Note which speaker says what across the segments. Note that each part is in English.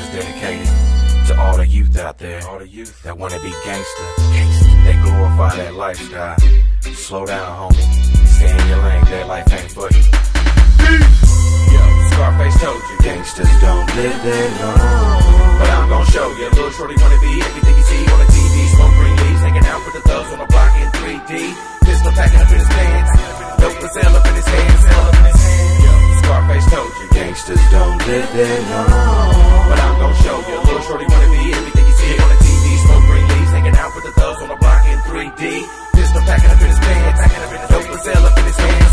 Speaker 1: is dedicated to all the youth out there, all the youth that wanna be gangster, they glorify that lifestyle. Slow down, homie. Stay in your lane, that life ain't for you. Yo, Scarface told you, gangsters don't live that long. But I'm gon' show you, little shorty wanna be everything you see on the TV. Smoke green leaves, hanging out with the thugs on the block in 3D. Pistol packing up in his pants, dope and sell up in his hands, Yo, Scarface told you, gangsters don't live that long. But I'm gon' show you, little shorty wanna be everything you see on the TV. Smoke green leaves, hanging out with the thugs on the block in 3D. Pistol packing up in his pants, dope and sell up in his hands,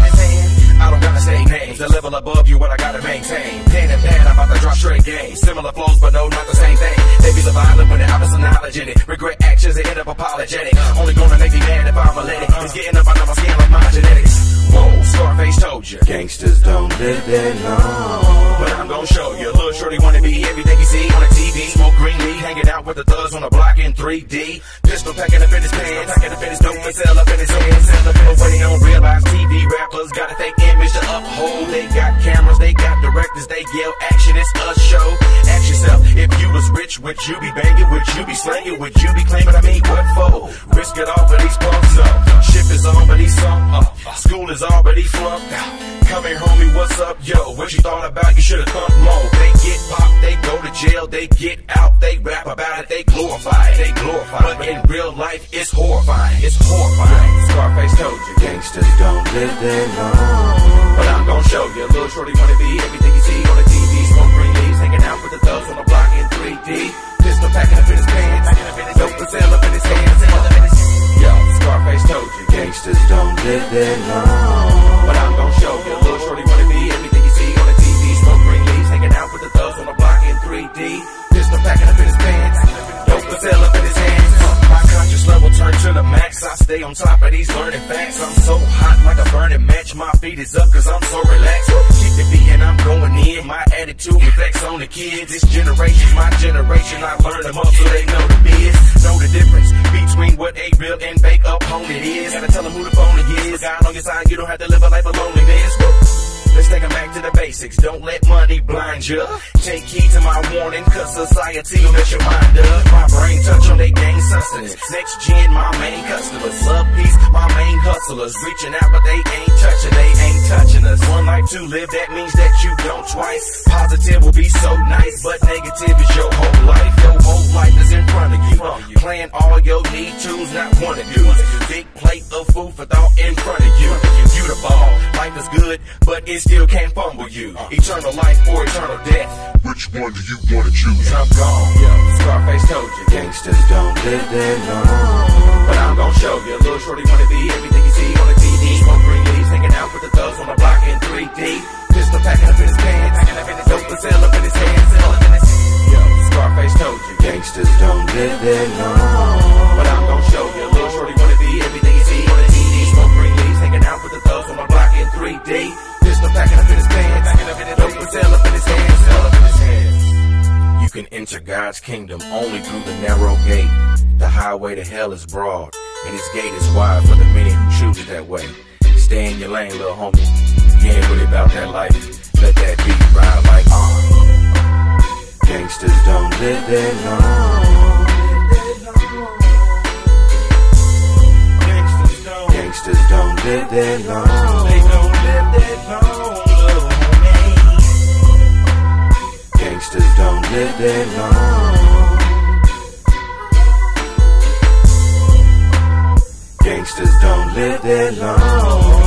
Speaker 1: I don't gotta say names, a level above you, what I gotta maintain. Hand in hand, I'm about to drop straight game. Similar flows, but no, not the same thing. They be so violent when they have some knowledge in it. Regret actions, they end up apologetic. Only gonna make me mad if I'm a lady. It's getting up under my skin like my genetics. Whoa, Scarface told you, gangsters don't live that long. But I'm gonna show you, little shorty wanna be everything you see on the TV. Smoke green leaf, hanging out with the thugs on the block in 3D. Pistol packing up in his pants, dope and sell up in his hands. But what they don't realize, TV rappers got a fake image to uphold. They got cameras, they got directors, they yell action, it's a show. Ask yourself, if you was rich, would you be banging, would you be slanging, would you be claiming, what for? Risk it all for these punks up. Ship is on, but he's sunk up. School is all, but he flunked out. Come here, homie, what's up, yo? What you thought about? You should've come low. They get popped, they go to jail, they get out, they rap about it, they glorify it, But in real life, it's horrifying, Scarface told you, gangsters don't live that long. But I'm gon' show you, little shorty wanna be everything you see on the TV. Smoke green leaves, hanging out with the thugs on the block in 3D. Pistol packing up in his pants, dope and sell up in his hands. Yo, Scarface told you, gangsters don't live that long. But I'm gon' show you, little shorty wanna be everything you see on the TV. Smoke green leaves, hanging out with the thugs on the block in 3D. Pistol packing up in his pants, dope and sell up in his hands. My conscious level turned to the max. I stay on top of these learning facts. I'm so hot like a burning match. My feet is up cause I'm so relaxed. Keep the beat and I'm going in. My attitude reflects on the kids. This generation's my generation. I learned them up so they know the biz. Know the difference between what a real and fake opponent is. Gotta tell them who the phony is. God on your side, you don't have to live a life of loneliness. Let's take them back to the basics. Don't let money blind you. Take heed to my warning, cause society will mess your mind up. My brain touch on they gain sustenance. Next gen, my main customers. Love peace, my main hustlers. Reaching out, but they ain't touching us. One life to live, that means that you don't twice. Positive will be so nice, but negative is your whole life. Your whole life is in front of you. Plan all your need to's, not one of you. Big plate of food for thought in front of you. You the ball, life is good, but it still can't fumble you. Eternal life or eternal death.
Speaker 2: Which one do you wanna choose?
Speaker 1: I'm gone. Yo, Scarface told you, gangsters don't live that long. But I'm gon' show you, little shorty wanna be everything you see on the TV. Smoke green leaves, hanging out with the thugs on the block in 3D. Pistol packing up in his pants, dope and sell up in his hands. Yo, Scarface told you, gangsters don't live that long. But I'm gon' show you, little shorty wanna be everything you see on the TV. Smoke green leaves, hanging out with the thugs on the block in 3D. Pistol packing up in his pants, dope and sell up in his hands. You can enter God's kingdom only through the narrow gate. The highway to hell is broad, and its gate is wide for the many who choose it that way. Stay in your lane, little homie. You ain't really about that life. Let that beat ride like Gangsters don't live that long. Gangsters don't live that long. They don't live that long, little homie. Gangsters don't live that long. Gangsters don't live that long.